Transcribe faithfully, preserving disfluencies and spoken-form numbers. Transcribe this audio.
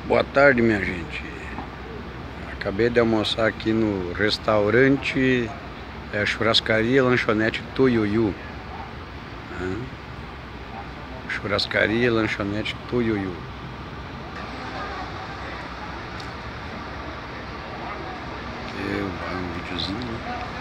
Boa tarde, minha gente. Acabei de almoçar aqui no restaurante é, Churrascaria Lanchonete Tuiuiu. Né? Churrascaria Lanchonete Tuiuiu. Aqui um videozinho.